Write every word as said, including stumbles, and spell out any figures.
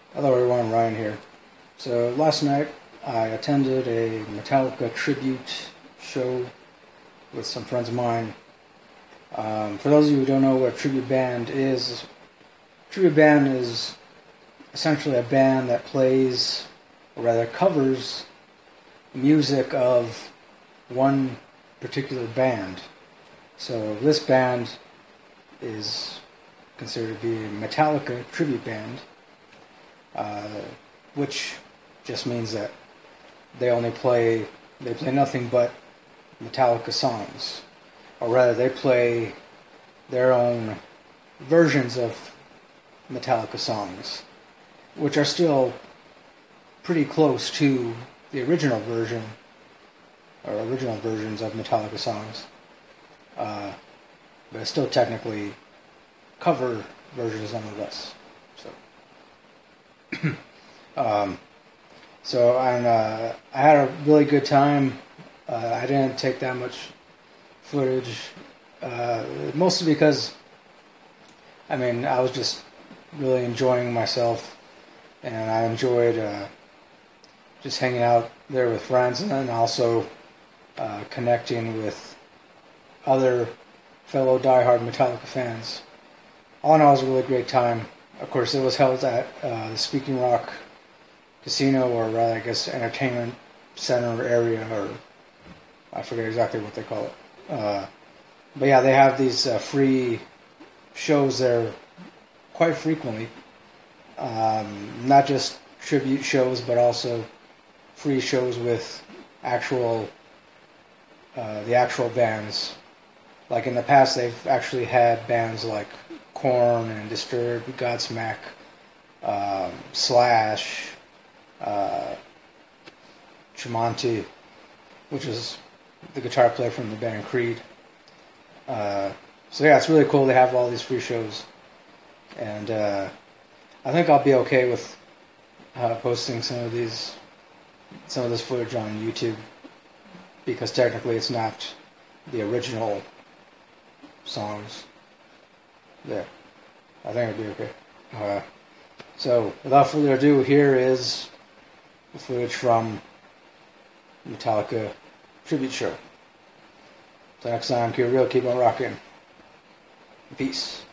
Hello everyone, Ryan here. So last night I attended a Metallica tribute show with some friends of mine. Um, for those of you who don't know what a tribute band is, a tribute band is essentially a band that plays, or rather covers, music of one particular band. So this band is considered to be a Metallica tribute band. Uh, which just means that they only play, they play nothing but Metallica songs. Or rather, they play their own versions of Metallica songs, which are still pretty close to the original version, or original versions of Metallica songs. Uh, but still technically cover versions nonetheless. So. um, so and, uh, I had a really good time. Uh, I didn't take that much footage, uh, mostly because, I mean, I was just really enjoying myself, and I enjoyed uh, just hanging out there with friends, and then also uh, connecting with other fellow diehard Metallica fans. All in all, it was a really great time. Of course, it was held at uh, the Speaking Rock Casino, or rather, I guess, entertainment center area, or I forget exactly what they call it. Uh, but yeah, they have these uh, free shows there quite frequently. Um, not just tribute shows, but also free shows with actual, uh, the actual bands. Like in the past, they've actually had bands like Korn and Disturbed, Godsmack, um, Slash, uh, Tremonti, which is the guitar player from the band Creed. Uh, so yeah, it's really cool to have all these free shows, and uh, I think I'll be okay with uh, posting some of these, some of this footage on YouTube, because technically it's not the original songs. There. I think it'll be okay. Uh, so, without further ado, here is the footage from Metallica tribute show. Until next time, keep it real, keep on rocking. Peace.